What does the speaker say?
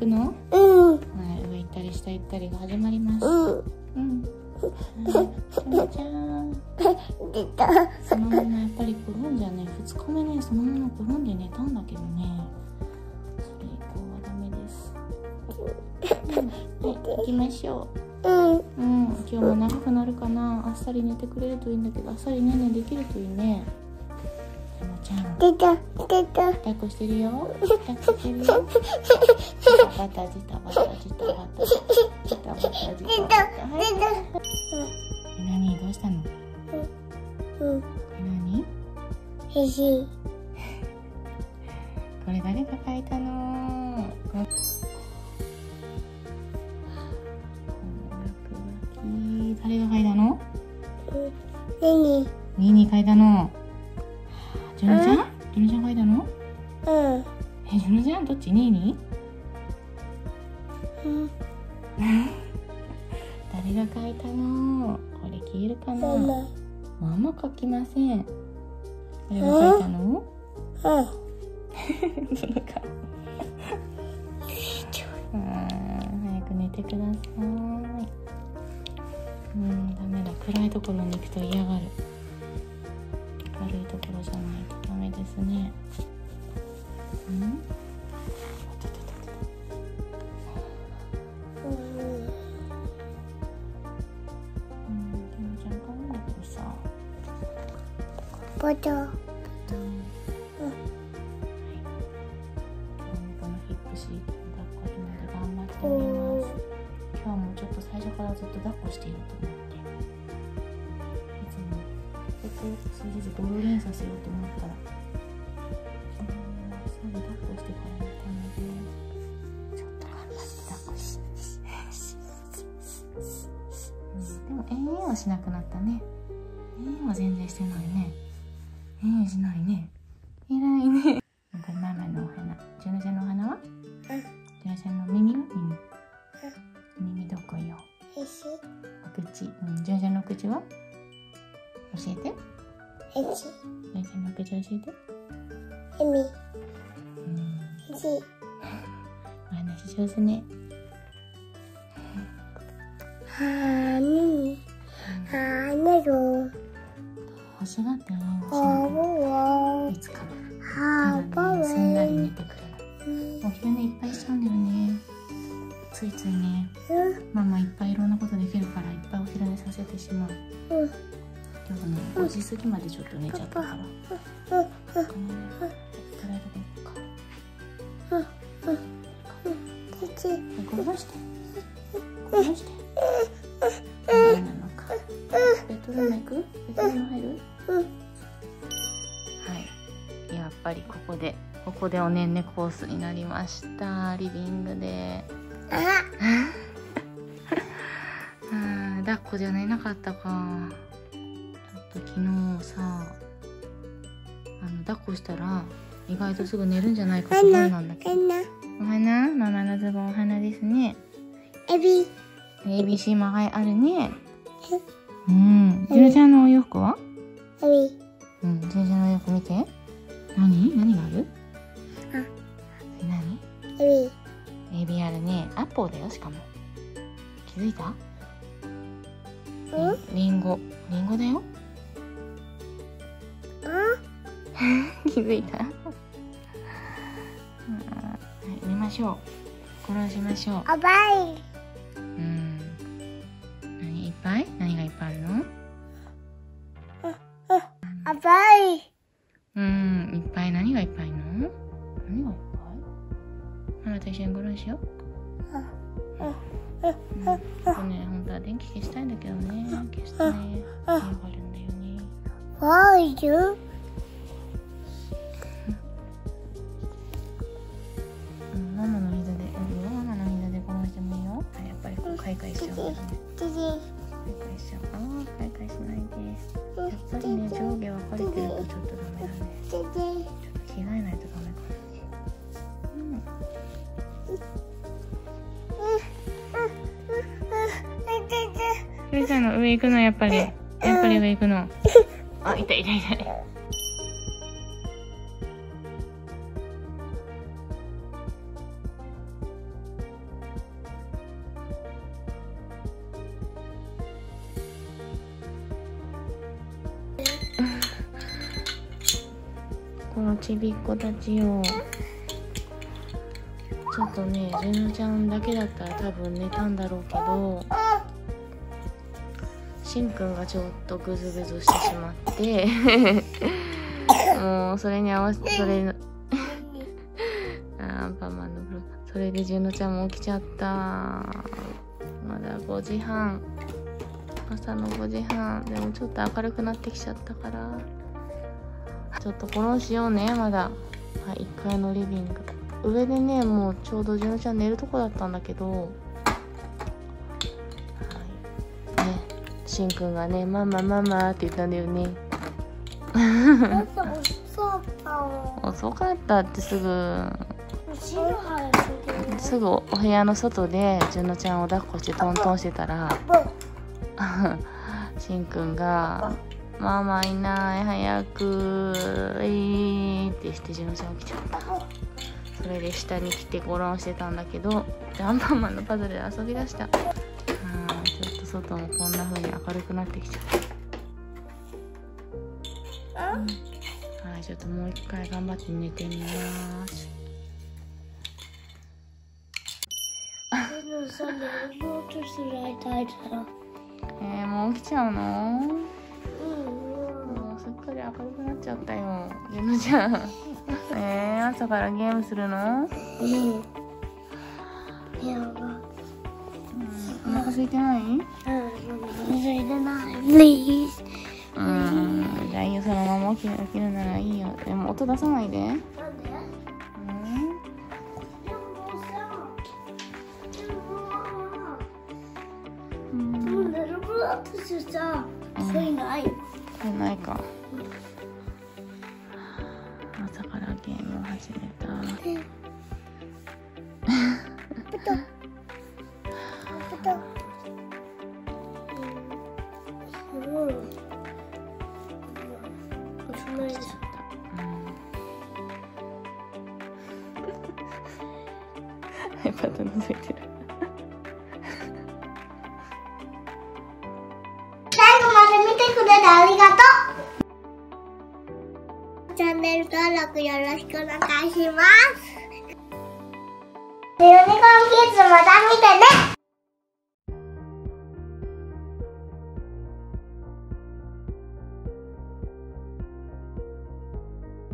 くの？はい、上行ったり下行ったりが始まります。ちゃんちゃん。そのままやっぱり転んじゃね、2日目ね、そのまま転んで寝たんだけどね。それ以降はダメです。はい、行きましょう。今日も長くなるかな。あっさり寝てくれるといいんだけど、あっさりねできるといいね。たまちゃん。抱っこしてるよ。抱っこしてるよ。バタジタバタジタバタジタバタジタバタ。何どうしたの？何？これ誰が描いたの？誰が描いたの？ニー描いたの。ジュノちゃん？ジュノちゃん描いたの？ジュノちゃんどっち？ニー？誰が描いたの？これ消えるかな？ママ描きません。誰が描いたの？その顔。早く寝てください。ダメだ。暗いところに行くと嫌がる。明るいところじゃないとダメですね。 ポト。 このヒップシート抱っこひもで頑張っております。今日もちょっと最初からずっと抱っこしていると思って、いつも数日ゴロリンさせようと思ったらすぐ抱っこしてから寝たので、ちょっと頑張って抱っこしてでも延々はしなくなったね。延々は全然してないね。しないね。偉いね。これママのお花。ジュノちゃんのお花は？ジュノちゃんの耳は？耳どこよ？お口。ジュノちゃんのお口は？教えて。ジュノちゃんのお口教えて。お話上手ね。欲しがってね。いつかただね、すんなり寝てくるの。お昼寝いっぱいしちゃうんだよね。ついついね、ママいっぱいいろんなことできるからいっぱいお昼寝させてしまう。今日ね、5時過ぎまでちょっと寝ちゃったから。とりあえずこうか。こぼして。何なのか。ベッドルーム行く？ベッドルーム入る？はい。やっぱりここでおねんねコースになりました。リビングで。抱っこじゃ寝なかったか。ちょっと昨日さ、抱っこしたら意外とすぐ寝るんじゃないかと思うんだけど。お花？ママのズボンお花ですね。ABC もあるね。ジュノちゃんのお洋服は？ジュノちゃんのお洋服見て。何がある？何？エビあるね。アッポーだよ、しかも。気づいた？リンゴだよ。気づいた？はい、寝ましょう。殺しましょう。何いっぱい？何がいっぱいあるの？いっぱい。何がいっぱいの？何がいっぱい？ママと一緒にゴロンしよう。本当は電気消したいんだけどね。消してね。嫌がるんだよね。ママの膝でゴロンしてもいいよ。やっぱりこうカイカイしちゃうんだよね。カイカイしちゃう。カイカイしないです。やっぱりね、上下分かれてるとちょっとダメだね。ちょっと着替えないとダメかな。ゆうちゃんの上行くの？やっぱり上行くの。あ、痛い。 のちびっ子たちよ。ちょっとね、じゅのちゃんだけだったら多分寝たんだろうけど、しんくんがちょっとグズグズしてしまってもうそれに合わせて、それのアンパンマンの風呂、それでじゅのちゃんも起きちゃった。まだ5時半、朝の5時半。でもちょっと明るくなってきちゃったから、ちょっとコロンしようね。まだ、はい、1階のリビング上でね、もうちょうどじゅのちゃん寝るとこだったんだけど、はい、ね、しんくんがね、ママママって言ったんだよね。遅かったって。すぐお部屋の外でじゅのちゃんを抱っこしてトントンしてたらしんくんが「ママいない、早くってしてじゅのちゃん起きちゃった。それで下に来てゴロンしてたんだけど、アンパンマンのパズルで遊びだした。ちょっと外もこんな風に明るくなってきちゃった。はい、ちょっともう一回頑張って寝てみます。もう起きちゃうの？もうすっかり明るくなっちゃったよ、じゅのちゃん。朝からゲームするの？お腹空いてない？ 空いてない。Please。 じゃあいいよ、そのまま起きるならいいよ。でも音出さないで。 なんで？私さ、それない。 それないか。朝からゲームを始めた。iPad 覗いてる。 最後まで見てくれてありがとう。チャンネル登録よろしくお願いします。ユニコーンキッズまた見てね。